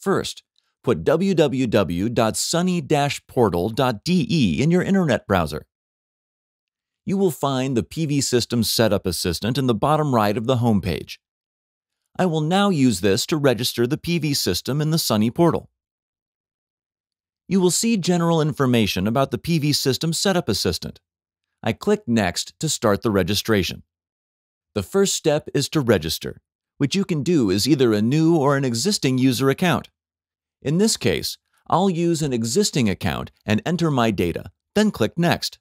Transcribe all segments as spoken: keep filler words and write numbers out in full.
First, put w w w dot sunny dash portal dot d e in your internet browser. You will find the P V System Setup Assistant in the bottom right of the home page. I will now use this to register the P V system in the Sunny portal. You will see general information about the P V System Setup Assistant. I click Next to start the registration. The first step is to register, which you can do as either a new or an existing user account. In this case, I'll use an existing account and enter my data, then click Next.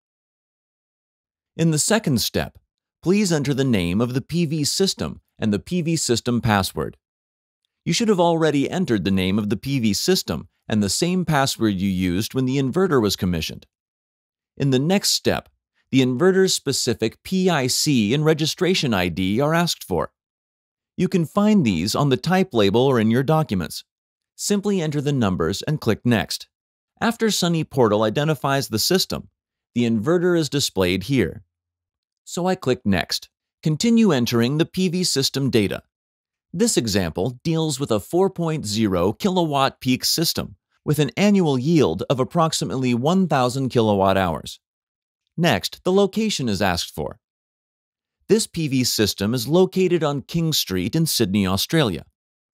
In the second step, please enter the name of the P V system and the P V system password. You should have already entered the name of the P V system and the same password you used when the inverter was commissioned. In the next step, the inverter's specific P I C and registration I D are asked for. You can find these on the type label or in your documents. Simply enter the numbers and click Next. After Sunny Portal identifies the system, the inverter is displayed here. So I click Next. Continue entering the P V system data. This example deals with a four point zero kilowatt peak system with an annual yield of approximately one thousand kilowatt hours. Next, the location is asked for. This P V system is located on King Street in Sydney, Australia.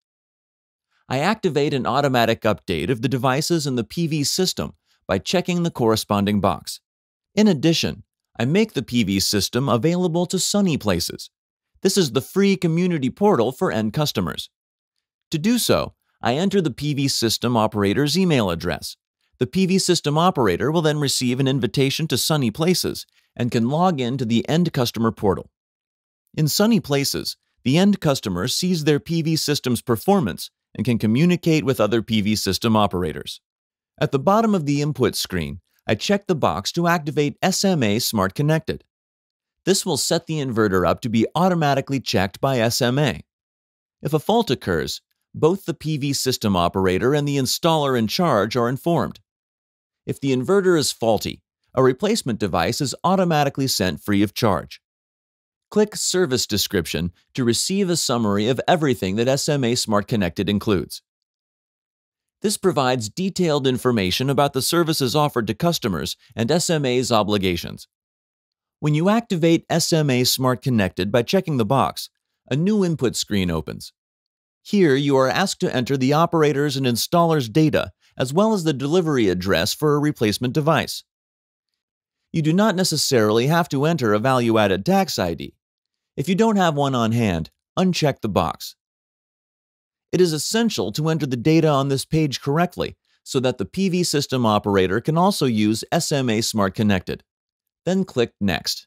I activate an automatic update of the devices in the P V system by checking the corresponding box. In addition, I make the P V system available to Sunny Places. This is the free community portal for end customers. To do so, I enter the P V system operator's email address. The P V system operator will then receive an invitation to Sunny Places and can log in to the end customer portal. In Sunny Places, the end customer sees their P V system's performance and can communicate with other P V system operators. At the bottom of the input screen, I check the box to activate S M A Smart Connected. This will set the inverter up to be automatically checked by S M A. If a fault occurs, both the P V system operator and the installer in charge are informed. If the inverter is faulty, a replacement device is automatically sent free of charge. Click Service Description to receive a summary of everything that S M A Smart Connected includes. This provides detailed information about the services offered to customers and S M A's obligations. When you activate S M A Smart Connected by checking the box, a new input screen opens. Here you are asked to enter the operator's and installer's data as well as the delivery address for a replacement device. You do not necessarily have to enter a value-added tax I D. If you don't have one on hand, uncheck the box. It is essential to enter the data on this page correctly so that the P V system operator can also use S M A Smart Connected. Then click Next.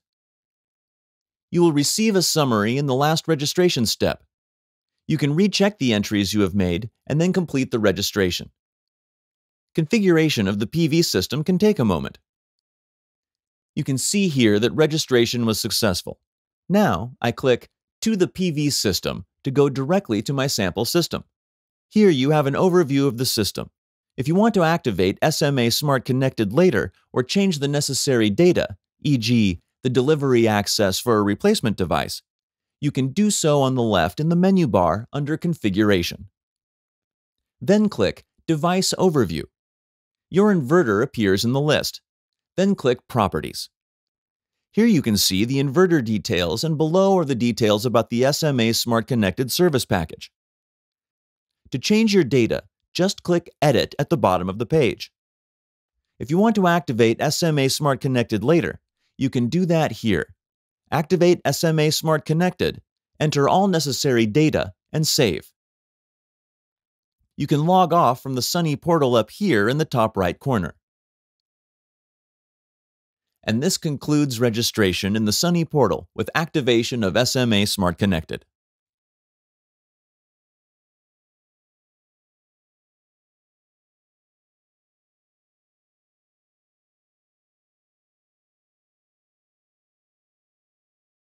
You will receive a summary in the last registration step. You can recheck the entries you have made and then complete the registration. Configuration of the P V system can take a moment. You can see here that registration was successful. Now I click To the P V System to go directly to my sample system. Here you have an overview of the system. If you want to activate S M A Smart Connected later or change the necessary data, for example the delivery access for a replacement device, you can do so on the left in the menu bar under Configuration. Then click Device Overview. Your inverter appears in the list. Then click Properties. Here you can see the inverter details and below are the details about the S M A Smart Connected service package. To change your data, just click Edit at the bottom of the page. If you want to activate S M A Smart Connected later, you can do that here. Activate S M A Smart Connected, enter all necessary data, and save. You can log off from the Sunny portal up here in the top right corner. And this concludes registration in the Sunny portal with activation of S M A Smart Connected.